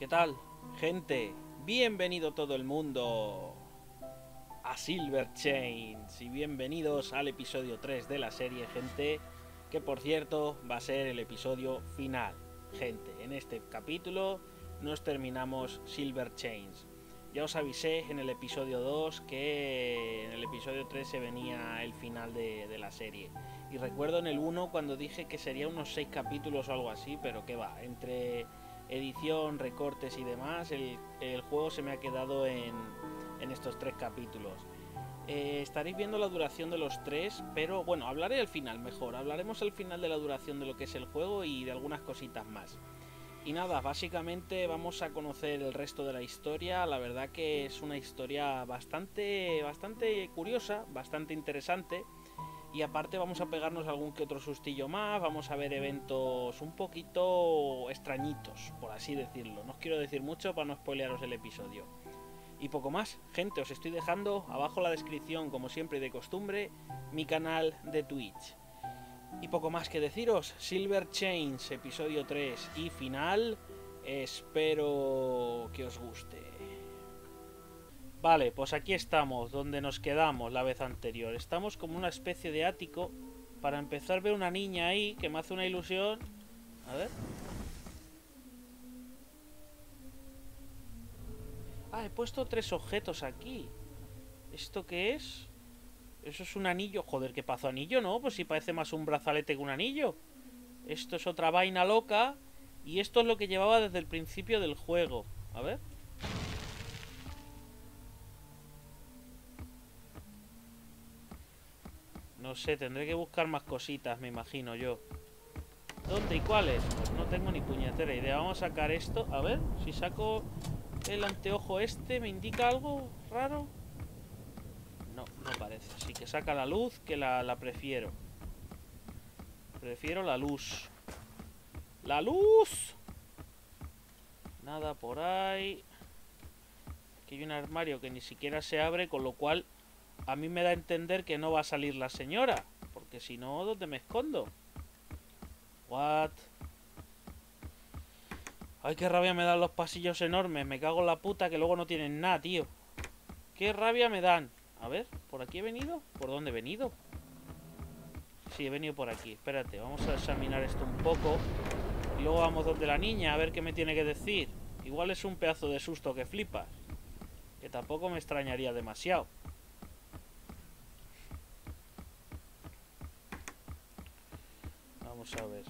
¿Qué tal, gente? Bienvenido todo el mundo a Silver Chains y bienvenidos al episodio 3 de la serie, gente, que por cierto va a ser el episodio final. Gente, en este capítulo nos terminamos Silver Chains. Ya os avisé en el episodio 2 que en el episodio 3 se venía el final de la serie. Y recuerdo en el 1 cuando dije que sería unos 6 capítulos o algo así, pero que va, entre edición, recortes y demás, el juego se me ha quedado en estos 3 capítulos. Estaréis viendo la duración de los 3, pero bueno, hablaré al final mejor. Hablaremos al final de la duración de lo que es el juego y de algunas cositas más. Y nada, básicamente vamos a conocer el resto de la historia. La verdad que es una historia bastante curiosa, bastante interesante. Y aparte vamos a pegarnos algún que otro sustillo más. Vamos a ver eventos un poquito extrañitos, por así decirlo. No os quiero decir mucho para no spoilearos el episodio. Y poco más, gente, os estoy dejando abajo en la descripción, como siempre y de costumbre, mi canal de Twitch. Y poco más que deciros, Silver Chains, episodio 3 y final, espero que os guste. Vale, pues aquí estamos, donde nos quedamos la vez anterior. Estamos como una especie de ático. Para empezar veo una niña ahí que me hace una ilusión. A ver. Ah, he puesto 3 objetos aquí. ¿Esto qué es? Eso es un anillo. Joder, ¿qué pasó? ¿Anillo? No, pues sí parece más un brazalete que un anillo. Esto es otra vaina loca. Y esto es lo que llevaba desde el principio del juego. A ver. No sé, tendré que buscar más cositas, me imagino yo. ¿Dónde y cuáles? Pues no tengo ni puñetera idea. Vamos a sacar esto. A ver, si saco el anteojo este, ¿me indica algo raro? No, no parece. Así que saca la luz, que la prefiero. Prefiero la luz. ¡La luz! Nada por ahí. Aquí hay un armario que ni siquiera se abre, con lo cual a mí me da a entender que no va a salir la señora. Porque si no, ¿dónde me escondo? What? Ay, qué rabia me dan los pasillos enormes. Me cago en la puta que luego no tienen nada, tío. Qué rabia me dan. A ver, ¿por aquí he venido? ¿Por dónde he venido? Sí, he venido por aquí. Espérate, vamos a examinar esto un poco. Y luego vamos donde la niña a ver qué me tiene que decir. Igual es un pedazo de susto que flipas. Que tampoco me extrañaría demasiado. Vamos a ver.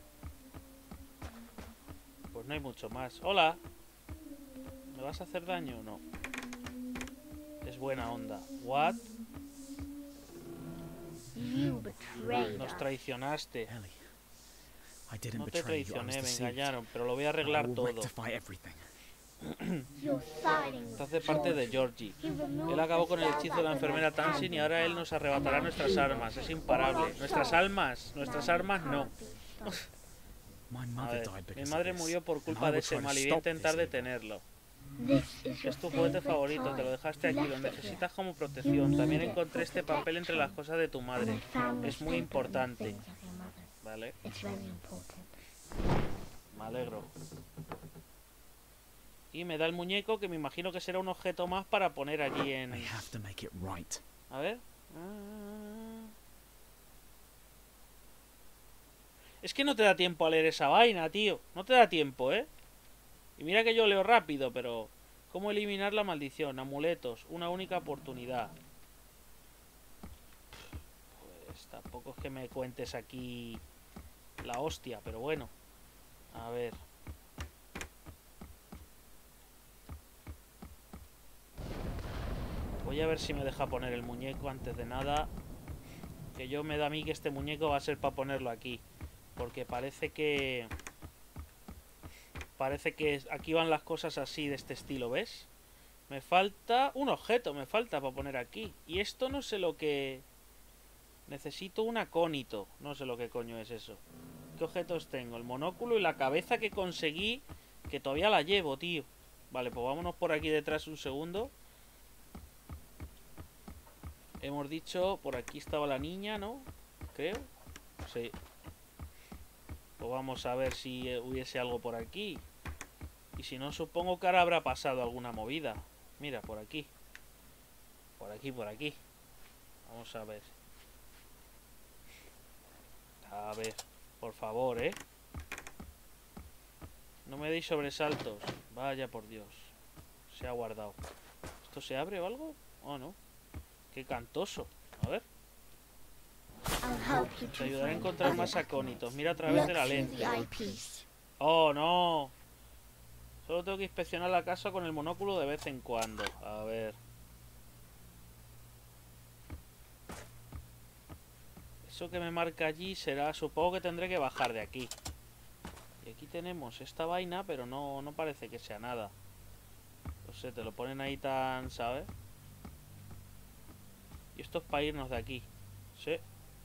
Pues no hay mucho más. ¡Hola! ¿Me vas a hacer daño o no? Es buena onda. ¿What? Nos traicionaste. No te traicioné, me engañaron, pero lo voy a arreglar todo. Esto hace parte de Georgie. Él acabó con el hechizo de la enfermera Tamsin y ahora él nos arrebatará nuestras armas. Es imparable. ¿Nuestras almas? Nuestras armas no. A ver, mi madre murió por culpa de ese mal y voy a intentar detenerlo. Es tu juguete favorito, te lo dejaste aquí, lo necesitas como protección. También encontré este papel entre las cosas de tu madre. Es muy importante. Vale. Me alegro. Y me da el muñeco, que me imagino que será un objeto más para poner allí en... A ver. Es que no te da tiempo a leer esa vaina, tío. No te da tiempo, ¿eh? Y mira que yo leo rápido, pero... ¿Cómo eliminar la maldición? Amuletos. Una única oportunidad. Pues tampoco es que me cuentes aquí la hostia, pero bueno. A ver. Voy a ver si me deja poner el muñeco antes de nada. Que yo me da a mí que este muñeco va a ser para ponerlo aquí. Porque parece que... aquí van las cosas así, de este estilo, ¿ves? Me falta un objeto, me falta para poner aquí. Y esto no sé lo que... Necesito un acónito. No sé lo que coño es eso. ¿Qué objetos tengo? El monóculo y la cabeza que conseguí, que todavía la llevo, tío. Vale, pues vámonos por aquí detrás un segundo. Hemos dicho, por aquí estaba la niña, ¿no? Creo. Sí. Pues vamos a ver si hubiese algo por aquí. Y si no, supongo que ahora habrá pasado alguna movida. Mira, por aquí. Por aquí, por aquí. Vamos a ver. A ver, por favor, ¿eh? No me deis sobresaltos. Vaya por Dios. Se ha guardado. ¿Esto se abre o algo? Oh, no. Qué cantoso. A ver. Te ayudaré a encontrar más acónitos. Mira a través de la lente. Oh, no. Solo tengo que inspeccionar la casa con el monóculo de vez en cuando. A ver. Eso que me marca allí será... Supongo que tendré que bajar de aquí. Y aquí tenemos esta vaina, pero no parece que sea nada. No sé, te lo ponen ahí tan... ¿sabes? Y esto es para irnos de aquí. Sí.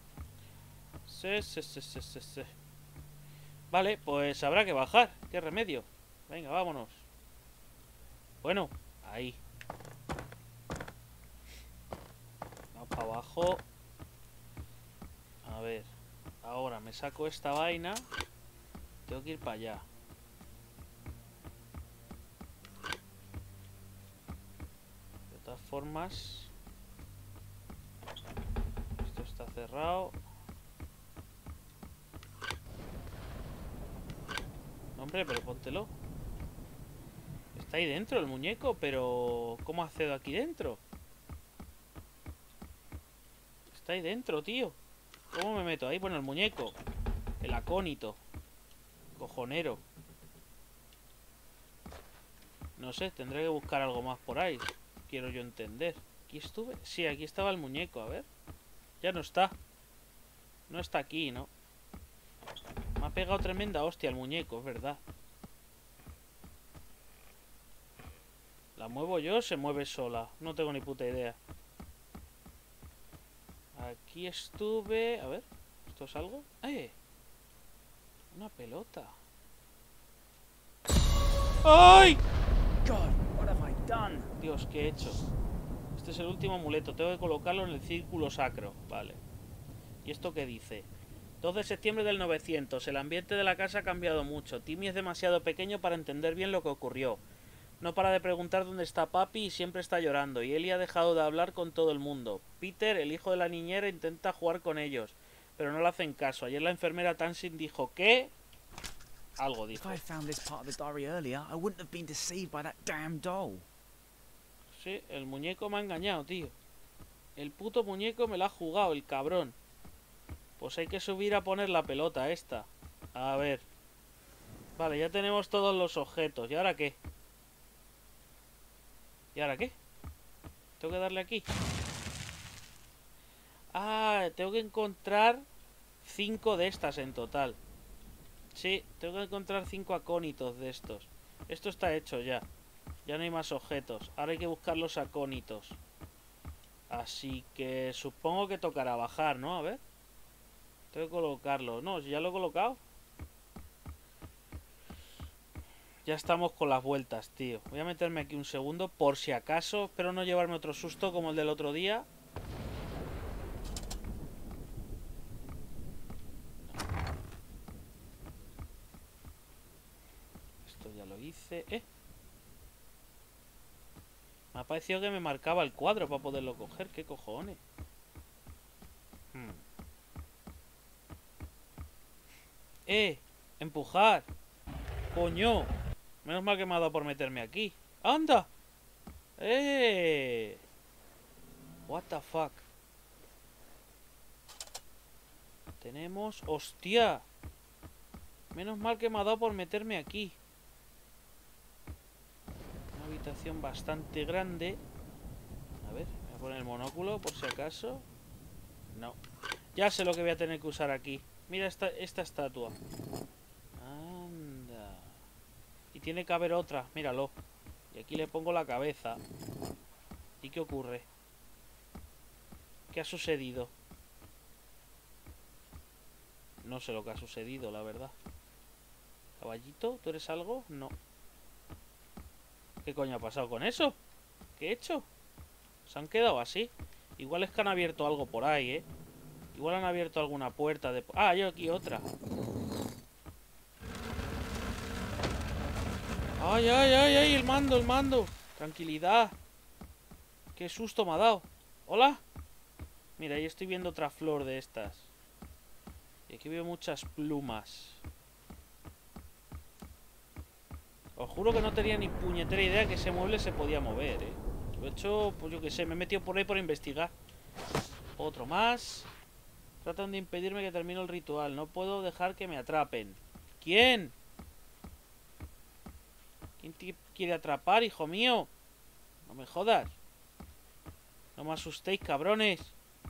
Sí. Vale, pues habrá que bajar. ¿Qué remedio? Venga, vámonos. Bueno, ahí. Vamos para abajo. A ver. Ahora me saco esta vaina. Tengo que ir para allá. De todas formas... Esto está cerrado. No, hombre, pero póntelo. Está ahí dentro el muñeco, pero... ¿Cómo accedo aquí dentro? Está ahí dentro, tío. ¿Cómo me meto ahí? Bueno, el muñeco. El acónito. Cojonero. No sé, tendré que buscar algo más por ahí. Quiero yo entender. ¿Aquí estuve? Sí, aquí estaba el muñeco, a ver. Ya no está. No está aquí, ¿no? Me ha pegado tremenda hostia el muñeco, es verdad. ¿La muevo yo o se mueve sola? No tengo ni puta idea. Aquí estuve... A ver, ¿esto es algo? ¡Eh! Una pelota. ¡Ay! Dios, ¿qué he hecho? Este es el último amuleto. Tengo que colocarlo en el círculo sacro. Vale. ¿Y esto qué dice? 2 de septiembre del 900. El ambiente de la casa ha cambiado mucho. Timmy es demasiado pequeño para entender bien lo que ocurrió. No para de preguntar dónde está papi y siempre está llorando. Y Ellie ha dejado de hablar con todo el mundo. Peter, el hijo de la niñera, intenta jugar con ellos, pero no le hacen caso. Ayer la enfermera Tansin dijo que... Algo dijo. Sí, el muñeco me ha engañado, tío. El puto muñeco me la ha jugado, el cabrón. Pues hay que subir a poner la pelota esta. A ver. Vale, ya tenemos todos los objetos. ¿Y ahora qué? ¿Y ahora qué? Tengo que darle aquí. Ah, tengo que encontrar 5 de estas en total. Sí, tengo que encontrar 5 acónitos de estos. Esto está hecho ya. Ya no hay más objetos. Ahora hay que buscar los acónitos. Así que supongo que tocará bajar, ¿no? A ver. Tengo que colocarlo. No, ya lo he colocado. Ya estamos con las vueltas, tío. Voy a meterme aquí un segundo por si acaso. Espero no llevarme otro susto como el del otro día. Esto ya lo hice. Me ha parecido que me marcaba el cuadro para poderlo coger. ¿Qué cojones? Empujar. Coño. Menos mal que me ha dado por meterme aquí. ¡Anda! What the fuck. Tenemos... ¡Hostia! Menos mal que me ha dado por meterme aquí. Una habitación bastante grande. A ver, voy a poner el monóculo por si acaso. No. Ya sé lo que voy a tener que usar aquí. Mira esta estatua. Anda. Y tiene que haber otra, míralo. Y aquí le pongo la cabeza. ¿Y qué ocurre? ¿Qué ha sucedido? No sé lo que ha sucedido, la verdad. ¿Caballito? ¿Tú eres algo? No. ¿Qué coño ha pasado con eso? ¿Qué he hecho? Se han quedado así. Igual es que han abierto algo por ahí, ¿eh? Igual han abierto alguna puerta de... Ah, yo aquí otra. ¡Ay, ay, ay, ay! El mando, el mando. Tranquilidad. Qué susto me ha dado. ¿Hola? Mira, ahí estoy viendo otra flor de estas. Y aquí veo muchas plumas. Os juro que no tenía ni puñetera idea que ese mueble se podía mover, ¿eh? Lo he hecho, pues yo qué sé, me he metido por ahí por investigar. Otro más. Tratan de impedirme que termine el ritual. No puedo dejar que me atrapen. ¿Quién? ¿Quién te quiere atrapar, hijo mío? No me jodas. No me asustéis, cabrones.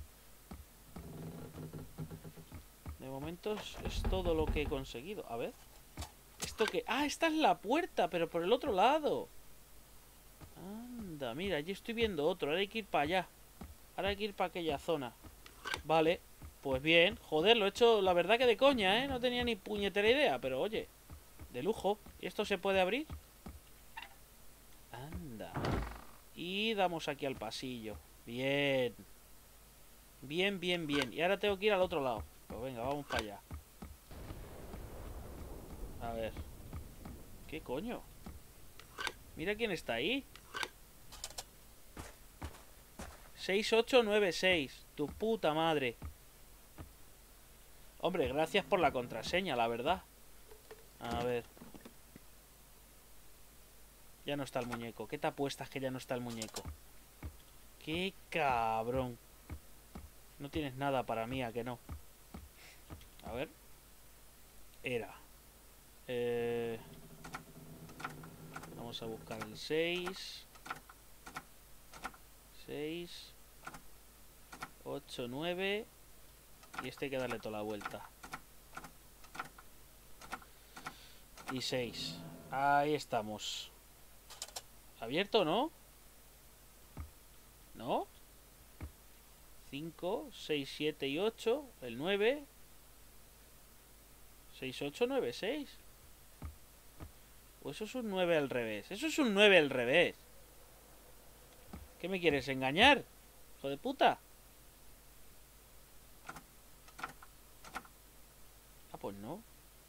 De momento es todo lo que he conseguido. A ver. ¿Esto qué? Ah, esta es la puerta, pero por el otro lado. Anda, mira, allí estoy viendo otro. Ahora hay que ir para allá. Ahora hay que ir para aquella zona. Vale, pues bien. Joder, lo he hecho, la verdad que de coña, ¿eh? No tenía ni puñetera idea, pero oye, de lujo. ¿Y esto se puede abrir? Anda. Y damos aquí al pasillo. Bien. Bien, bien, bien. Y ahora tengo que ir al otro lado. Pues venga, vamos para allá. A ver. ¿Qué coño? Mira quién está ahí. 6896. Tu puta madre. Hombre, gracias por la contraseña, la verdad. A ver. Ya no está el muñeco. ¿Qué te apuestas que ya no está el muñeco? ¡Qué cabrón! No tienes nada para mí, ¿a que no? A ver. Era. Vamos a buscar el 6. 6. 8, 9. Y este hay que darle toda la vuelta. Y 6. Ahí estamos. ¿Abierto, no? ¿No? 5, 6, 7 y 8. El 9. 6, 8, 9, 6. O eso es un 9 al revés. Eso es un 9 al revés. ¿Qué me quieres engañar? Hijo de puta. Ah, pues no.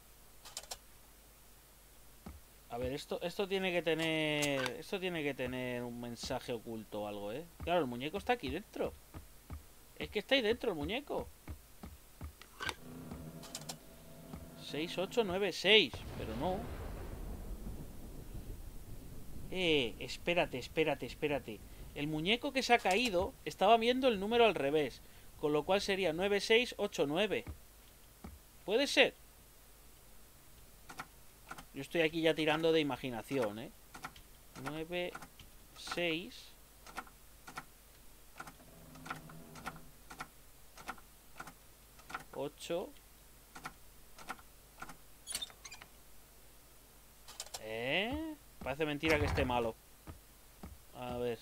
A ver, esto tiene que tener... Esto tiene que tener un mensaje oculto o algo, ¿eh? Claro, el muñeco está aquí dentro. Es que está ahí dentro el muñeco. 6, 8, 9, 6. Pero no. Espérate, espérate, espérate. El muñeco que se ha caído estaba viendo el número al revés. Con lo cual sería 9, 6, 8, 9. ¿Puede ser? Yo estoy aquí ya tirando de imaginación, ¿eh? 9, 6... 8. Parece mentira que esté malo. A ver.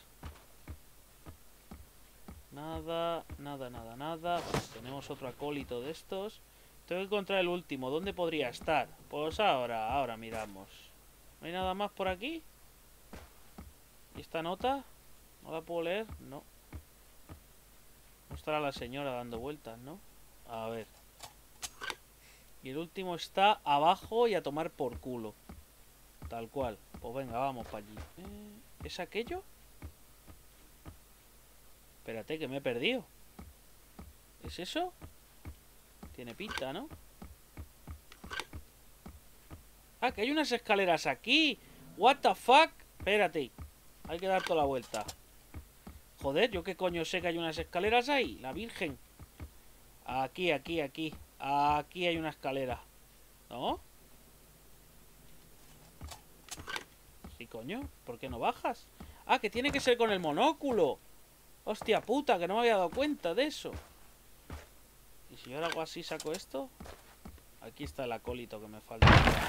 Nada, nada, nada, nada. Bueno, tenemos otro acólito de estos. Tengo que encontrar el último. ¿Dónde podría estar? Pues ahora miramos. ¿No hay nada más por aquí? ¿Y esta nota? ¿No la puedo leer? No. No estará la señora dando vueltas, ¿no? A ver. Y el último está abajo y a tomar por culo. Tal cual. Pues venga, vamos para allí. ¿Es aquello? Espérate, que me he perdido. ¿Es eso? Tiene pinta, ¿no? Ah, que hay unas escaleras aquí. What the fuck? Espérate. Hay que dar toda la vuelta. Joder, ¿yo qué coño sé que hay unas escaleras ahí? La virgen. Aquí, aquí, aquí. Aquí hay una escalera. ¿No? Sí, coño. ¿Por qué no bajas? Ah, que tiene que ser con el monóculo. Hostia puta, que no me había dado cuenta de eso. ¿Y si yo ahora hago así, saco esto? Aquí está el acólito que me falta.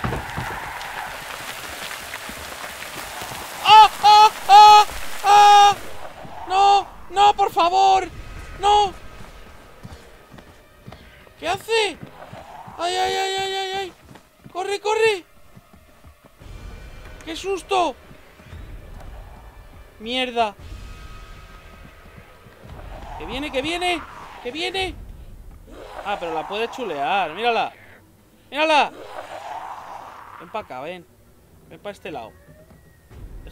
¡Ah! ¡Ah! ¡Ah! ¡Ah! ¡No! ¡No, por favor! ¡No! ¿Qué hace? ¡Ay, ay, ay, ay, ay, ay! ¡Corre, corre! ¡Qué susto! ¡Mierda! ¡Que viene, que viene! ¡Que viene! Ah, pero la puedes chulear. ¡Mírala! ¡Mírala! Ven para acá, ven. Ven para este lado.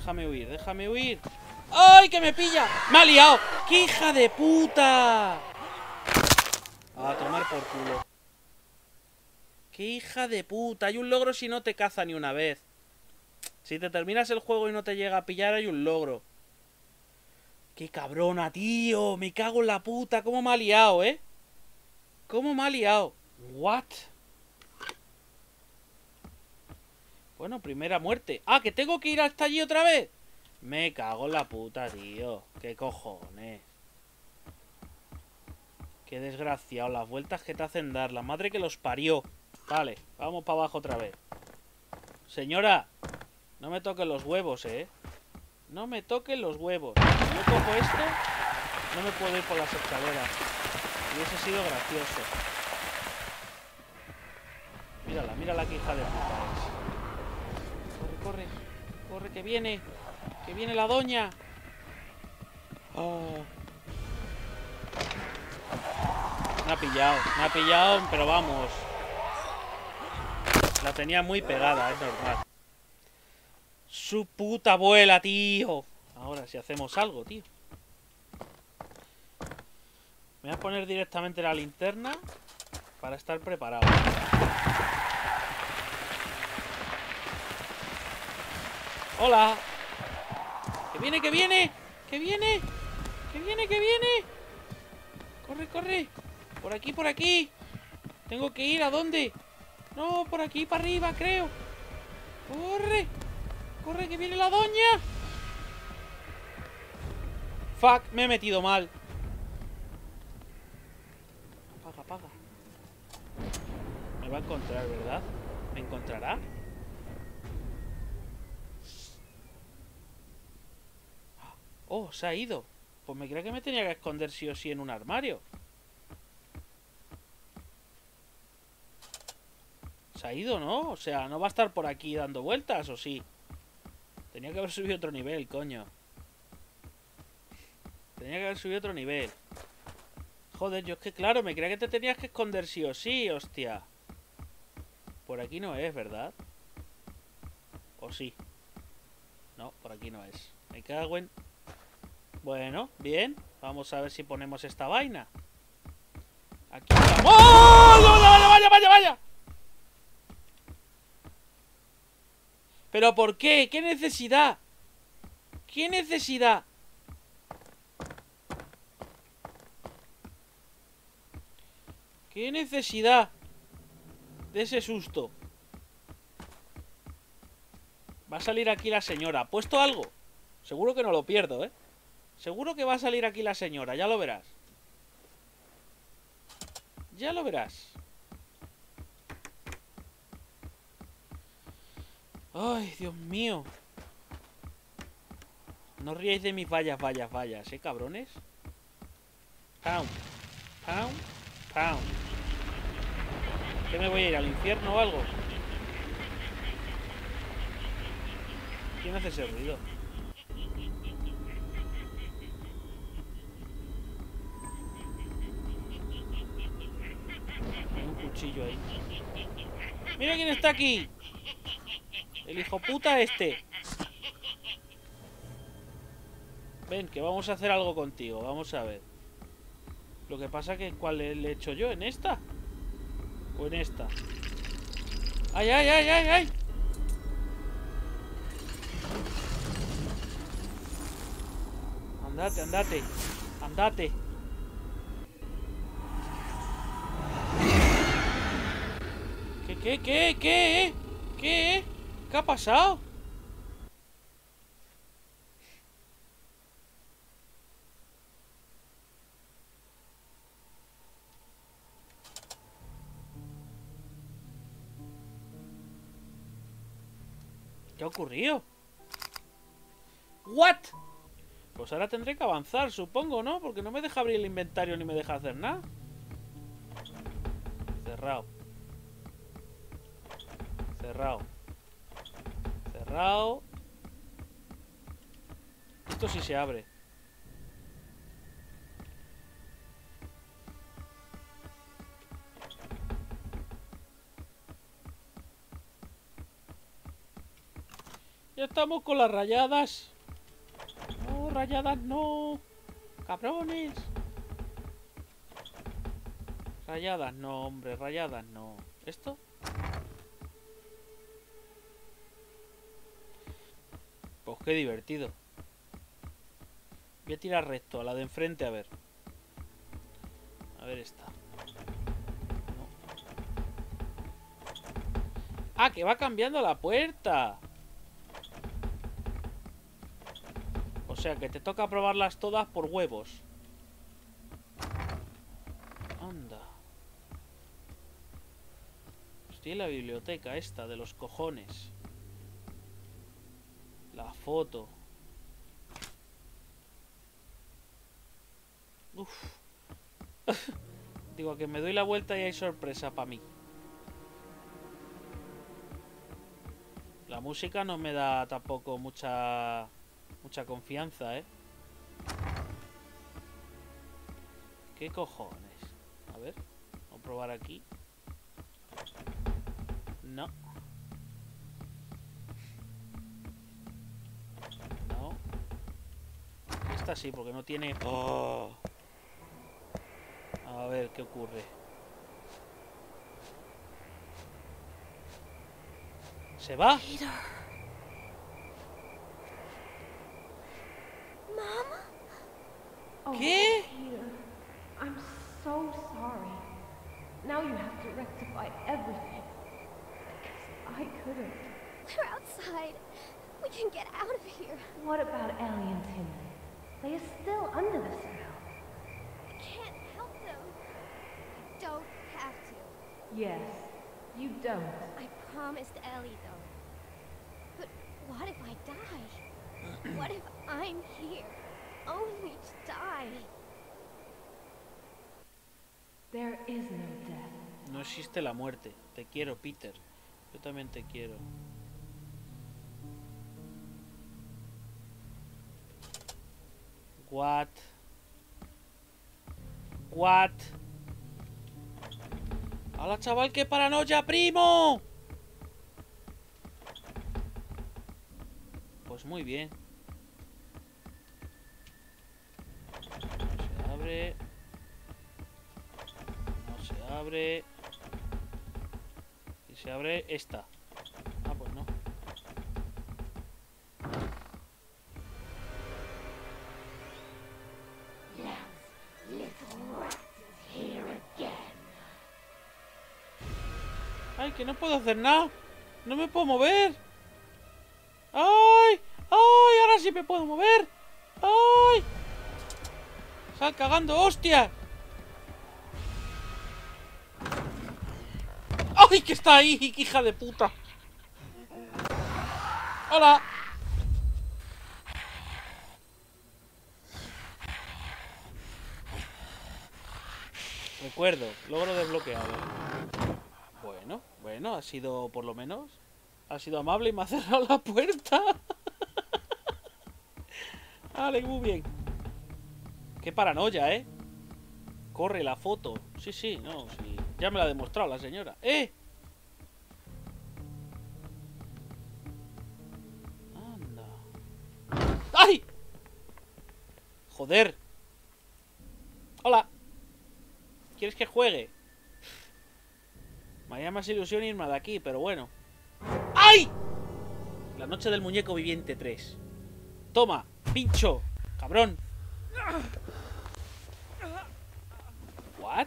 déjame huir, déjame huir. ¡Ay, que me pilla! ¡Me ha liado! ¡Qué hija de puta! A tomar por culo. ¡Qué hija de puta! Hay un logro si no te caza ni una vez. Si te terminas el juego y no te llega a pillar, hay un logro. ¡Qué cabrona, tío! Me cago en la puta. ¿Cómo me ha liado, eh? ¿Cómo me ha liado? ¿What? Bueno, primera muerte. ¡Ah, que tengo que ir hasta allí otra vez! Me cago en la puta, tío. ¿Qué cojones? Qué desgraciado. Las vueltas que te hacen dar. La madre que los parió. Vale, vamos para abajo otra vez. Señora, no me toquen los huevos, ¿eh? No me toquen los huevos. Si yo cojo esto, no me puedo ir por las escaleras. Hubiese sido gracioso. Mírala, mírala que hija de puta es. Corre, corre. Corre, que viene. Que viene la doña. Oh. Me ha pillado, pero vamos. La tenía muy pegada, es normal. Su puta abuela, tío. Ahora si hacemos algo, tío. Me voy a poner directamente la linterna para estar preparado. ¡Hola! ¡Que viene, que viene! ¡Que viene! ¡Que viene, que viene! ¡Corre, corre! Por aquí, por aquí. Tengo que ir, ¿a dónde? No, por aquí, para arriba, creo. ¡Corre! ¡Corre, que viene la doña! Fuck, me he metido mal. Apaga, apaga. Me va a encontrar, ¿verdad? ¿Me encontrará? Oh, se ha ido. Pues me creía que me tenía que esconder sí o sí en un armario. Se ha ido, ¿no? O sea, no va a estar por aquí dando vueltas, ¿o sí? Tenía que haber subido otro nivel, coño. Tenía que haber subido otro nivel. Joder, yo es que claro, me creía que te tenías que esconder sí o sí, hostia. Por aquí no es, ¿verdad? ¿O sí? No, por aquí no es. Me cago en... Bueno, bien. Vamos a ver si ponemos esta vaina. Aquí... ¡Oh! ¡No, vaya, vaya, vaya, vaya! ¿Pero por qué? ¿Qué necesidad? ¿Qué necesidad? ¿Qué necesidad de ese susto? Va a salir aquí la señora. ¿Ha puesto algo? Seguro que no lo pierdo, ¿eh? Seguro que va a salir aquí la señora. Ya lo verás. Ya lo verás. Ay, Dios mío. No ríais de mis vallas, vallas, vallas, ¿eh, cabrones? Pound. Pound. Pound. ¿Qué me voy a ir al infierno o algo? ¿Quién hace ese ruido? Hay un cuchillo ahí. ¡Mira quién está aquí! El hijo puta este. Ven, que vamos a hacer algo contigo. Vamos a ver. Lo que pasa que ¿cuál le he hecho yo? ¿En esta? ¿O en esta? ¡Ay, ay, ay, ay, ay! Andate, andate. Andate. ¿Qué? ¿Qué ha pasado? ¿Qué ha ocurrido? ¿What? Pues ahora tendré que avanzar, supongo, ¿no? Porque no me deja abrir el inventario ni me deja hacer nada. Cerrado. Cerrado. Cerrado. Esto sí se abre. Ya estamos con las rayadas. No, rayadas no. Cabrones. Rayadas no, hombre, rayadas no. ¿Esto? Pues qué divertido. Voy a tirar recto a la de enfrente, a ver. A ver esta. No. ¡Ah, que va cambiando la puerta! O sea, que te toca probarlas todas por huevos. Anda. Estoy en la biblioteca esta, de los cojones. La foto. Uf. Digo, que me doy la vuelta y hay sorpresa para mí. La música no me da tampoco mucha confianza, ¿eh? ¿Qué cojones? A ver, vamos a probar aquí. No. No. Esta sí, porque no tiene... ¡Oh! A ver, ¿qué ocurre? ¿Se va? Peter. Mom? ¿Qué? Peter, I'm so sorry. Now you have to rectify everything. Because I couldn't. We're outside. We can get out of here. What about Ellie and Timmy? They are still under the spell. I can't help them. I don't have to. Yes, you don't. I promised Ellie, though. But what if I die? What if I'm here? Only to die. There is no death. No existe la muerte. Te quiero, Peter. Yo también te quiero. What? What? ¡Hala, chaval! ¡Qué paranoia, primo! Pues muy bien. No se abre. No se abre. Y se abre esta. Ah, pues no. ¡Ay, que no puedo hacer nada! ¡No me puedo mover! ¡Ay! ¡Ay! ¡Ahora sí me puedo mover! ¡Ay! ¡Sal cagando, hostia! ¡Ay, que está ahí, hija de puta! ¡Hola! Recuerdo, logro desbloqueado. Bueno, ha sido, por lo menos, ha sido amable y me ha cerrado la puerta. Vale, muy bien. Qué paranoia, ¿eh? Corre la foto. Sí, sí, no, sí. Ya me la ha demostrado la señora. ¡Eh! Anda. ¡Ay! Joder. Hola. ¿Quieres que juegue? Me haría más ilusión irme de aquí, pero bueno. ¡Ay! La noche del muñeco viviente 3. Toma, pincho, cabrón. ¿What?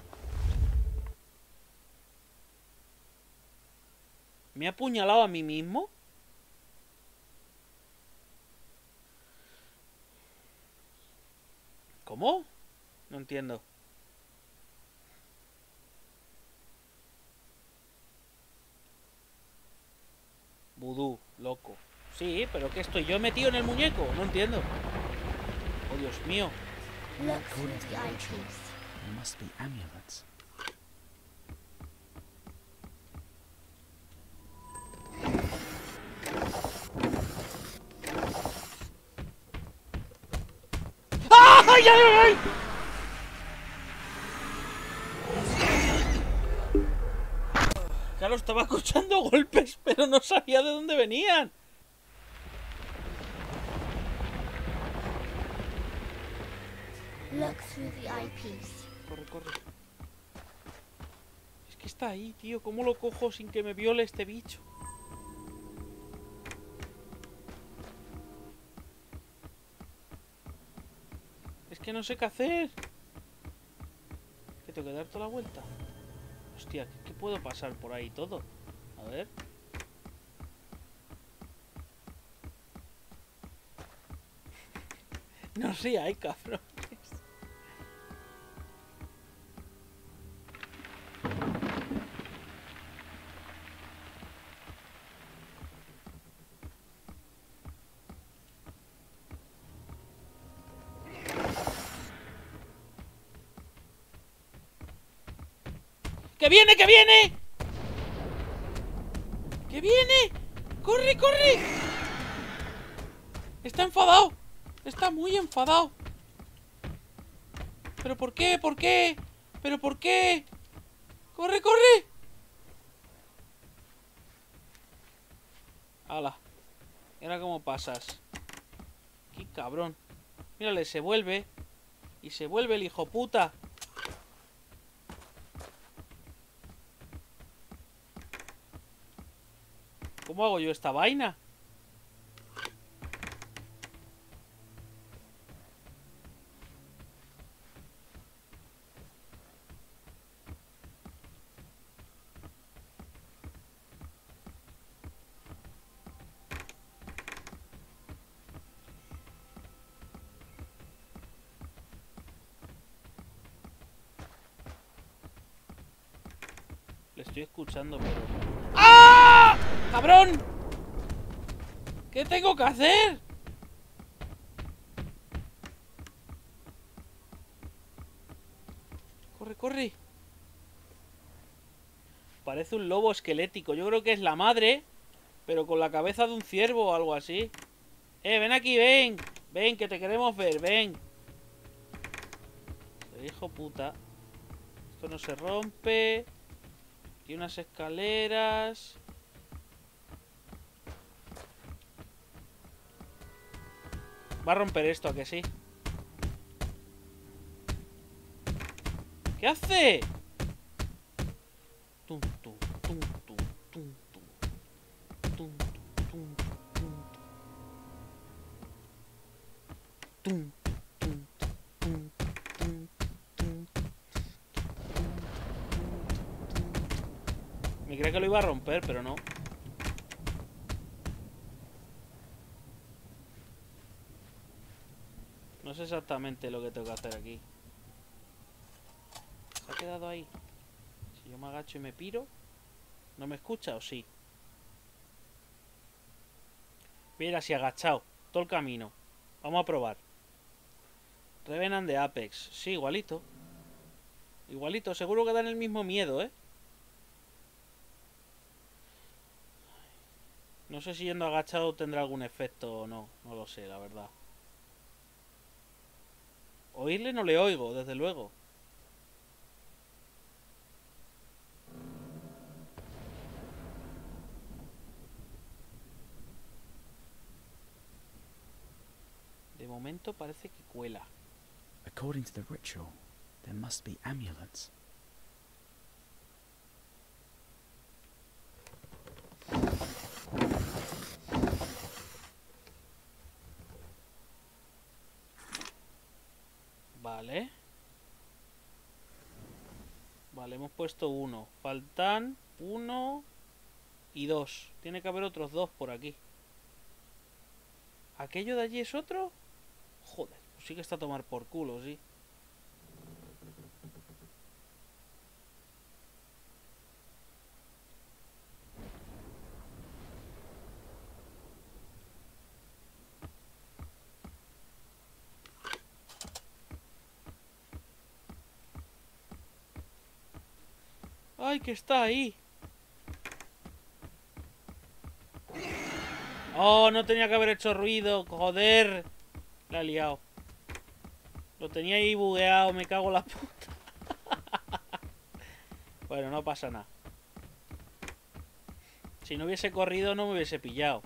¿Me ha apuñalado a mí mismo? ¿Cómo? No entiendo. Vudú, loco. Sí, pero ¿qué estoy yo metido en el muñeco? No entiendo. Oh, Dios mío. According to the rituals, there must be amulets. ¡Ay, ay, ay! Claro, estaba escuchando golpes, pero no sabía de dónde venían. Look through the eyepiece. Corre, corre. Es que está ahí, tío. ¿Cómo lo cojo sin que me viole este bicho? Es que no sé qué hacer. Que tengo que dar toda la vuelta. Hostia, ¿qué puedo pasar por ahí todo? A ver. No sé, hay cabrones. ¡Que viene, que viene! ¡Que viene! ¡Corre, corre! Está enfadado. Está muy enfadado. ¿Pero por qué? ¿Por qué? ¿Pero por qué? ¡Corre, corre! ¡Hala! ¿Y ahora cómo pasas? ¡Qué cabrón! Mírale, se vuelve. Y se vuelve el hijo puta. ¿Cómo hago yo esta vaina? Le estoy escuchando, pero... ¡Ah! ¡Cabrón! ¿Qué tengo que hacer? Corre, corre. Parece un lobo esquelético. Yo creo que es la madre, pero con la cabeza de un ciervo o algo así. Ven aquí, ven. Ven, que te queremos ver, ven. Hijo puta. Esto no se rompe. Aquí unas escaleras. Va a romper esto, ¿a que sí? ¿Qué hace? Tum, tum, tum, tum, tum, tum. Tum, tum, tum, tum. Tum, tum, tum, tum, tum. Me creía que lo iba a romper, pero no. No sé exactamente lo que tengo que hacer aquí. ¿Se ha quedado ahí? Si yo me agacho y me piro, ¿no me escucha o sí? Mira, así agachado todo el camino. Vamos a probar. Revenant de Apex. Sí, igualito. Igualito, seguro que dan el mismo miedo, ¿eh? No sé si yendo agachado tendrá algún efecto o no. No lo sé, la verdad. Oírle no le oigo, desde luego. De momento parece que cuela. According to the ritual, there must be amulets. Vale. Vale, hemos puesto 1. Faltan 1 y 2. Tiene que haber otros 2 por aquí. ¿Aquello de allí es otro? Joder, pues sí que está a tomar por culo, sí. ¡Ay, que está ahí! ¡Oh, no tenía que haber hecho ruido! ¡Joder! La he liado. Lo tenía ahí bugueado, me cago en la puta. Bueno, no pasa nada. Si no hubiese corrido no me hubiese pillado.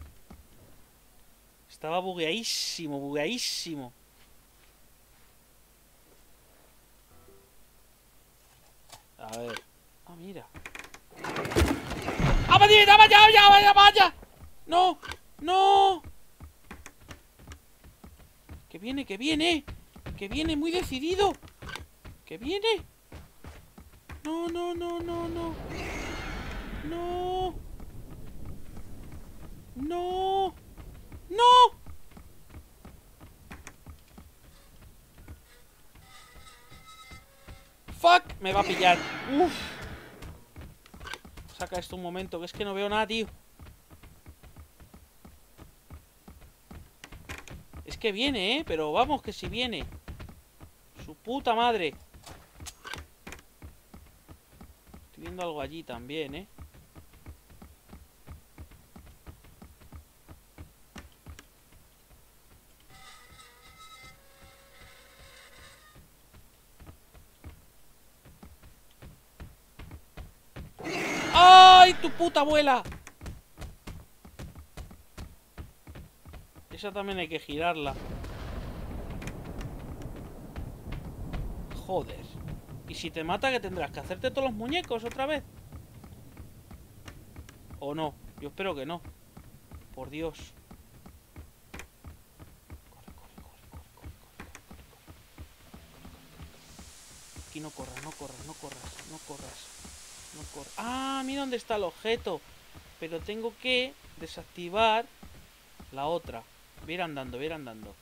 Estaba bugueadísimo, bugueadísimo. A ver. Ah, mira. ¡Ah, vaya, vaya, vaya, vaya! ¡No! ¡No! ¡Que viene, que viene! ¡Que viene muy decidido! ¡Que viene! ¡No, no, no, no, no! ¡No! ¡No! ¡No! ¡Fuck! Me va a pillar. ¡Uf! Saca esto un momento, que es que no veo nada, tío. Es que viene, ¿eh? Pero vamos, que si viene. Su puta madre. Estoy viendo algo allí también, ¿eh? ¡Ay, tu puta abuela! Esa también hay que girarla. Joder. ¿Y si te mata, qué tendrás? ¿Que hacerte todos los muñecos otra vez? ¿O no? Yo espero que no. Por Dios. Corre, corre, corre, corre, corre, corre, corre. Aquí no corras, no corras, no corras, no corras. No corras. ¡Ah! Mira dónde está el objeto. Pero tengo que desactivar la otra. Voy a ir andando, voy a ir andando.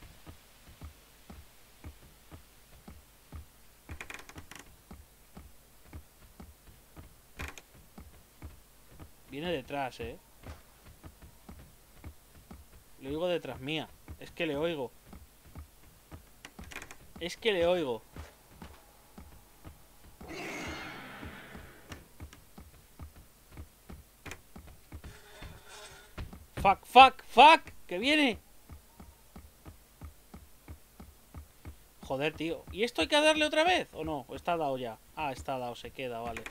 Viene detrás, ¿eh? Le oigo detrás mía. Es que le oigo. Es que le oigo. Fuck, fuck, fuck. Que viene. Joder, tío. ¿Y esto hay que darle otra vez? ¿O no? ¿O está dado ya? Ah, está dado, se queda, vale.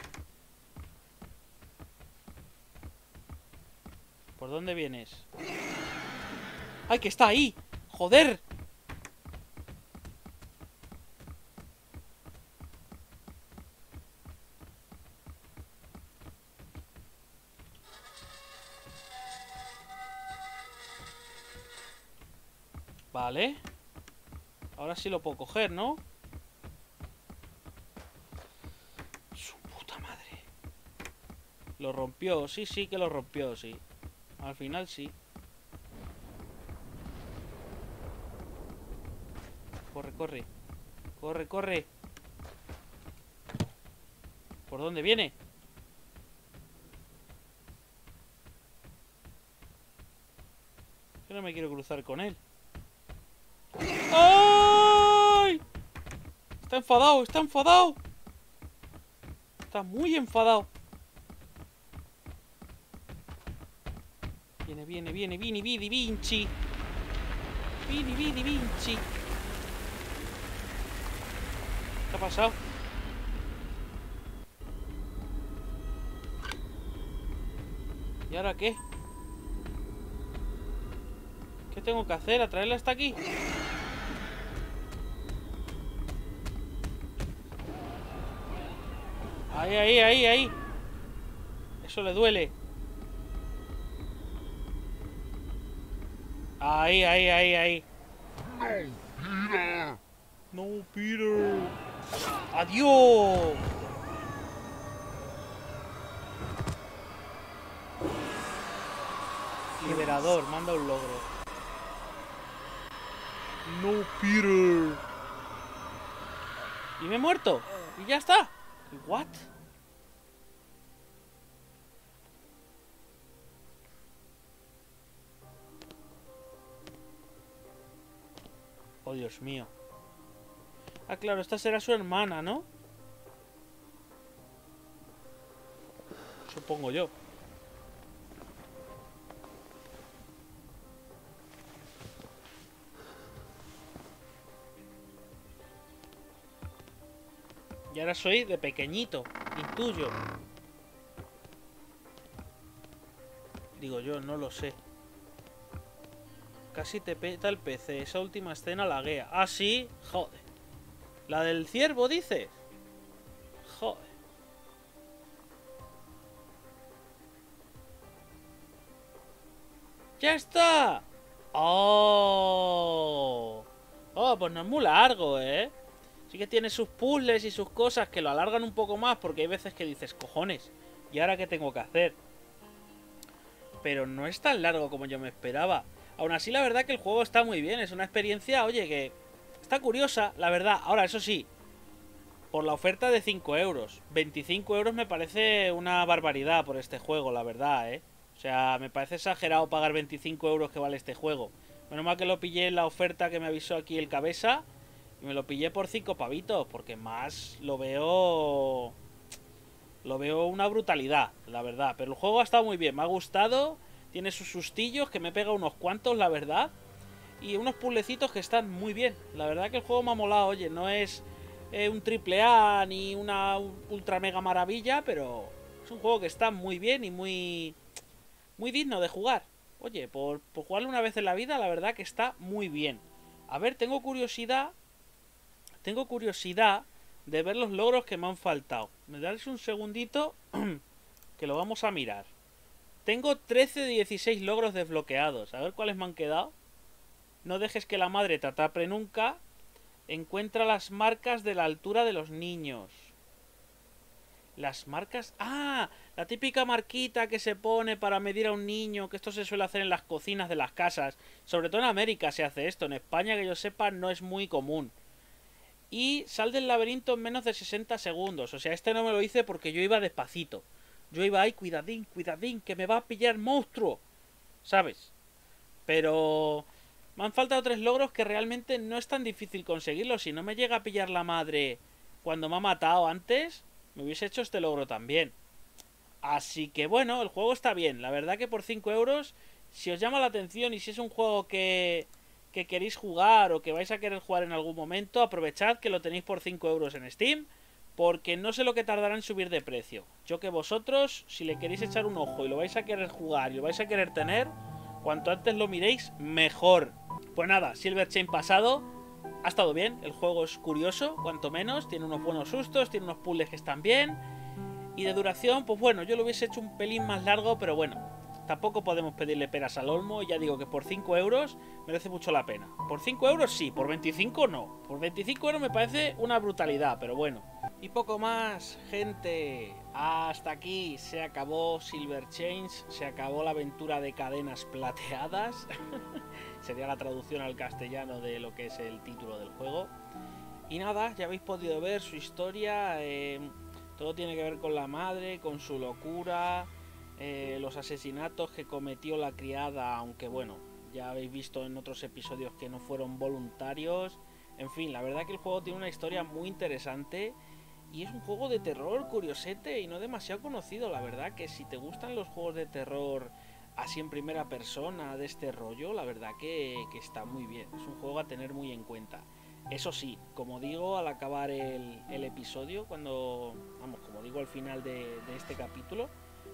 ¿Por dónde vienes? ¡Ay, que está ahí! ¡Joder! Vale. Ahora sí lo puedo coger, ¿no? Su puta madre. Lo rompió. Sí, sí que lo rompió, sí. Al final sí. Corre, corre. Corre, corre. ¿Por dónde viene? Yo no me quiero cruzar con él. ¡Ay! Está enfadado, está enfadado. Está muy enfadado. Viene, viene, viene, Vini, Vidi, Vinci. Vini, Vidi, Vinci. ¿Qué ha pasado? ¿Y ahora qué? ¿Qué tengo que hacer? ¿Atraerla hasta aquí? Ahí, ahí, ahí, ahí. Eso le duele. Ahí, ahí, ahí, ahí. No, Peter. ¡Adiós! Liberador, manda un logro. No, Peter. Y me he muerto. Y ya está. ¿What? Oh, Dios mío. Ah, claro, esta será su hermana, ¿no? Supongo yo. Y ahora soy de pequeñito, intuyo. Digo yo, no lo sé. Casi te peta el PC. Esa última escena laguea. Ah, sí, joder. ¿La del ciervo, dices? Joder. ¡Ya está! ¡Oh! Oh, pues no es muy largo, ¿eh? Sí que tiene sus puzzles y sus cosas que lo alargan un poco más porque hay veces que dices, cojones, ¿y ahora qué tengo que hacer? Pero no es tan largo como yo me esperaba. Aún así, la verdad que el juego está muy bien. Es una experiencia, oye, que está curiosa, la verdad. Ahora, eso sí, por la oferta de 5 euros. 25 euros me parece una barbaridad por este juego, la verdad, ¿eh? O sea, me parece exagerado pagar 25 euros que vale este juego. Menos mal que lo pillé en la oferta que me avisó aquí el cabeza. Y me lo pillé por 5 pavitos, porque más lo veo... Lo veo una brutalidad, la verdad. Pero el juego ha estado muy bien, me ha gustado. Tiene sus sustillos, que me pega unos cuantos, la verdad. Y unos puzzlecitos que están muy bien. La verdad que el juego me ha molado, oye, no es un triple A ni una ultra mega maravilla, pero es un juego que está muy bien y muy digno de jugar. Oye, por jugarlo una vez en la vida, la verdad que está muy bien. A ver, tengo curiosidad de ver los logros que me han faltado. Me dais un segundito que lo vamos a mirar. Tengo 13 de 16 logros desbloqueados. A ver cuáles me han quedado. No dejes que la madre te atrape nunca. Encuentra las marcas de la altura de los niños. Las marcas... ¡Ah! La típica marquita que se pone para medir a un niño. Que esto se suele hacer en las cocinas de las casas. Sobre todo en América se hace esto. En España, que yo sepa, no es muy común. Y sal del laberinto en menos de 60 segundos. O sea, este no me lo hice porque yo iba despacito. Yo iba ahí, cuidadín, cuidadín, que me va a pillar monstruo. ¿Sabes? Pero... me han faltado 3 logros que realmente no es tan difícil conseguirlos. Si no me llega a pillar la madre cuando me ha matado antes, me hubiese hecho este logro también. Así que bueno, el juego está bien. La verdad que por 5 euros, si os llama la atención y si es un juego que queréis jugar o que vais a querer jugar en algún momento, aprovechad que lo tenéis por 5 euros en Steam, porque no sé lo que tardará en subir de precio. Yo que vosotros, si le queréis echar un ojo y lo vais a querer jugar y lo vais a querer tener, cuanto antes lo miréis, mejor. Pues nada, Silver Chain pasado, ha estado bien, el juego es curioso, cuanto menos, tiene unos buenos sustos, tiene unos puzzles que están bien, y de duración, pues bueno, yo lo hubiese hecho un pelín más largo, pero bueno, tampoco podemos pedirle peras al olmo. Ya digo que por 5 euros merece mucho la pena. Por 5 euros sí, por 25 no. Por 25 euros me parece una brutalidad, pero bueno. Y poco más, gente. Hasta aquí se acabó Silver Chains. Se acabó la aventura de cadenas plateadas. Sería la traducción al castellano de lo que es el título del juego. Y nada, ya habéis podido ver su historia. Todo tiene que ver con la madre, con su locura, los asesinatos que cometió la criada, aunque bueno, ya habéis visto en otros episodios que no fueron voluntarios. En fin, la verdad que el juego tiene una historia muy interesante y es un juego de terror curiosete y no demasiado conocido. La verdad que si te gustan los juegos de terror así en primera persona de este rollo, la verdad que está muy bien. Es un juego a tener muy en cuenta. Eso sí, como digo al acabar el episodio, como digo al final de este capítulo,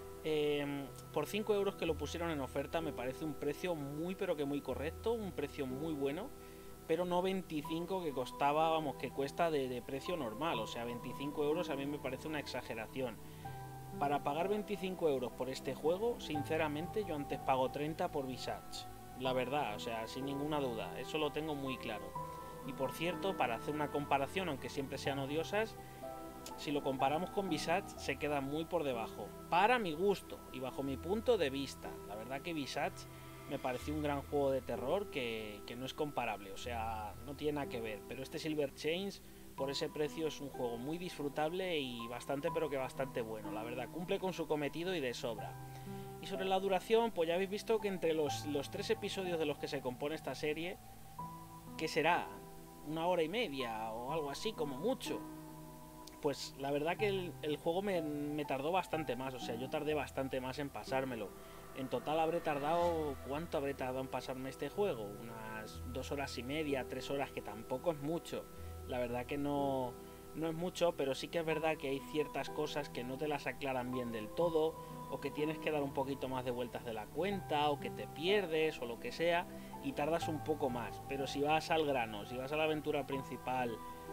por 5 euros que lo pusieron en oferta me parece un precio muy pero que muy correcto, un precio muy bueno, pero no 25 que costaba, que cuesta de precio normal. O sea, 25 euros a mí me parece una exageración. Para pagar 25 euros por este juego, sinceramente yo antes pago 30 por Visage, la verdad, o sea, sin ninguna duda, eso lo tengo muy claro. Y por cierto, para hacer una comparación, aunque siempre sean odiosas, si lo comparamos con Visage, se queda muy por debajo. Para mi gusto y bajo mi punto de vista. La verdad que Visage me pareció un gran juego de terror que no es comparable. O sea, no tiene nada que ver. Pero este Silver Chains, por ese precio, es un juego muy disfrutable y bastante, pero que bastante bueno. La verdad, cumple con su cometido y de sobra. Y sobre la duración, pues ya habéis visto que entre los 3 episodios de los que se compone esta serie, ¿qué será? 1 hora y media o algo así, como mucho. Pues la verdad que el juego me tardó bastante más. O sea, yo tardé bastante más en pasármelo. En total habré tardado... ¿Cuánto habré tardado en pasarme este juego? Unas 2 horas y media, 3 horas, que tampoco es mucho. La verdad que no es mucho, pero sí que es verdad que hay ciertas cosas que no te las aclaran bien del todo, o que tienes que dar un poquito más de vueltas de la cuenta, o que te pierdes, o lo que sea, y tardas un poco más. Pero si vas al grano, si vas a la aventura principal,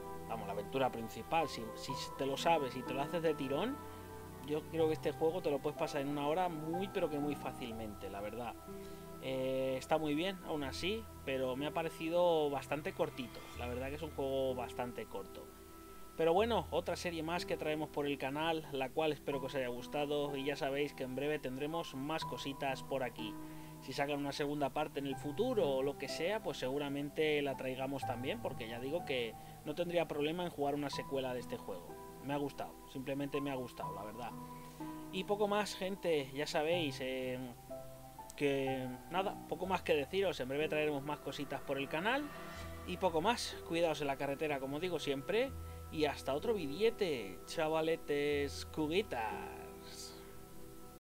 si te lo sabes y te lo haces de tirón, yo creo que este juego te lo puedes pasar en 1 hora muy pero que muy fácilmente, la verdad. Está muy bien, aún así, pero me ha parecido bastante cortito. La verdad que es un juego bastante corto. Pero bueno, otra serie más que traemos por el canal, la cual espero que os haya gustado, y ya sabéis que en breve tendremos más cositas por aquí. Si sacan una segunda parte en el futuro o lo que sea, pues seguramente la traigamos también, porque ya digo que no tendría problema en jugar una secuela de este juego. Me ha gustado, simplemente me ha gustado, la verdad. Y poco más, gente, ya sabéis, que nada, poco más que deciros. En breve traeremos más cositas por el canal y poco más. Cuidaos en la carretera, como digo siempre, y hasta otro billete, chavaletes, cuguitas.